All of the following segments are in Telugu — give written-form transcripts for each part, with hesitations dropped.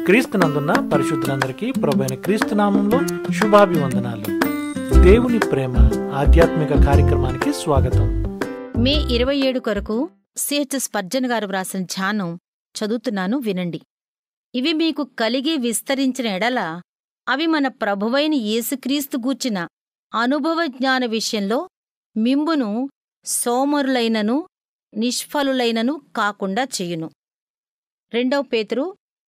క్రీస్తునందున్న పరిశుద్ధులందరికీ ప్రభువైన క్రీస్తు నామంలో శుభాభివందనాలు. దేవుని ప్రేమ ఆధ్యాత్మిక కార్యక్రమానికి స్వాగతం. మే 27 కొరకు సిహెచ్ స్పర్జన్ గారు వ్రాసిన ధ్యానం చదువుతున్నాను, వినండి. ఇవి మీకు కలిగి విస్తరించిన ఎడల అవి మన ప్రభువైన యేసుక్రీస్తు గూర్చిన అనుభవ జ్ఞాన విషయంలో మిమ్మును సోమరులైనను నిష్ఫలులైనను కాకుండా చేయును. 2 పేతురు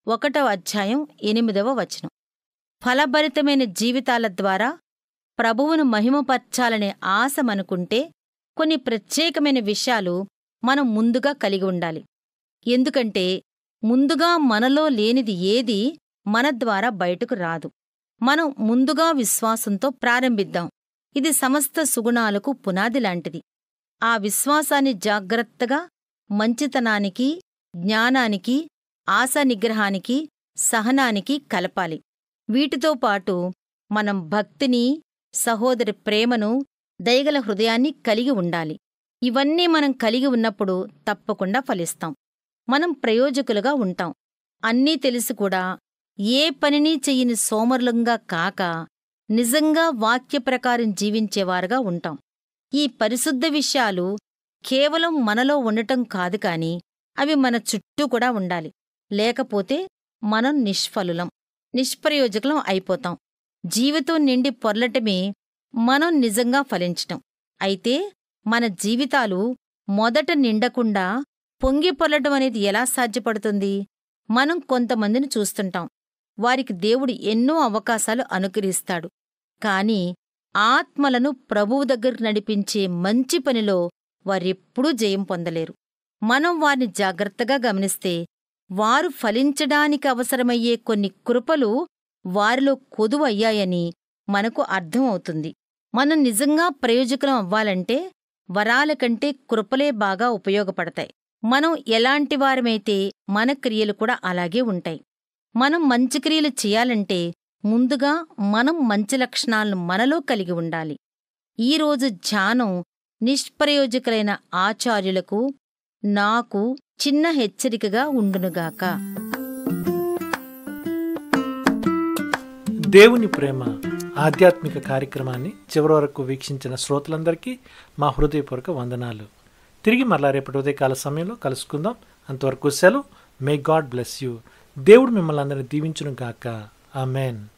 1:8 ఫలభరితమైన జీవితాల ద్వారా ప్రభువును మహిమపర్చాలనే ఆశ మనకుంటే కొన్ని ప్రత్యేకమైన విషయాలు మనం ముందుగా కలిగి ఉండాలి. ఎందుకంటే ముందుగా మనలో లేనిది ఏదీ మన ద్వారా బయటకు రాదు. మనం ముందుగా విశ్వాసంతో ప్రారంభిద్దాం. ఇది సమస్త సుగుణాలకు పునాది లాంటిది. ఆ విశ్వాసాన్ని జాగ్రత్తగా మంచితనానికి, జ్ఞానానికి, ఆశా నిగ్రహానికి, సహనానికి కలపాలి. వీటితో పాటు మనం భక్తిని, సహోదరి ప్రేమను, దయగల హృదయాన్ని కలిగి ఉండాలి. ఇవన్నీ మనం కలిగి ఉన్నప్పుడు తప్పకుండా ఫలిస్తాం. మనం ప్రయోజకులుగా ఉంటాం. అన్నీ తెలిసి కూడా ఏ పనినీ చెయ్యని సోమరులంగా కాక నిజంగా వాక్య ప్రకారం జీవించేవారుగా ఉంటాం. ఈ పరిశుద్ధ విషయాలు కేవలం మనలో ఉండటం కాదు కాని అవి మన చుట్టూ కూడా ఉండాలి. లేకపోతే మనం నిష్ఫలులం, నిష్ప్రయోజకులం అయిపోతాం. జీవితం నిండి పొర్లటమే మనం నిజంగా ఫలించటం. అయితే మన జీవితాలు మొదట నిండకుండా పొంగి పొర్లటం అనేది ఎలా సాధ్యపడుతుంది? మనం కొంతమందిని చూస్తుంటాం. వారికి దేవుడు ఎన్నో అవకాశాలు అనుగ్రహిస్తాడు. కాని ఆత్మలను ప్రభువు దగ్గరకు నడిపించే మంచి పనిలో వారెప్పుడూ జయం పొందలేరు. మనం వారిని జాగ్రత్తగా గమనిస్తే వారు ఫలించడానికి అవసరమయ్యే కొన్ని కృపలు వారిలో కొదువయ్యాయని మనకు అర్థమవుతుంది. మనం నిజంగా ప్రయోజకులం అవ్వాలంటే వరాల కంటే కృపలే బాగా ఉపయోగపడతాయి. మనం ఎలాంటివారమైతే మన క్రియలు కూడా అలాగే ఉంటాయి. మనం మంచి క్రియలు చేయాలంటే ముందుగా మనం మంచి లక్షణాలను మనలో కలిగి ఉండాలి. ఈరోజు ధ్యానం నిష్ప్రయోజకులైన ఆచార్యులకు నాకు చిన్న హెచ్చరికగా ఉండునుగాక. దేవుని ప్రేమ ఆధ్యాత్మిక కార్యక్రమాన్ని చివరి వరకు వీక్షించిన శ్రోతలందరికీ మా హృదయపూర్వక వందనాలు. తిరిగి మరలా రేపటి ఉదయకాల సమయంలో కలుసుకుందాం. అంతవరకు సెలవు. May God bless you. దేవుడు మిమ్మల్ని అందరినీ దీవించును గాక. ఆమెన్.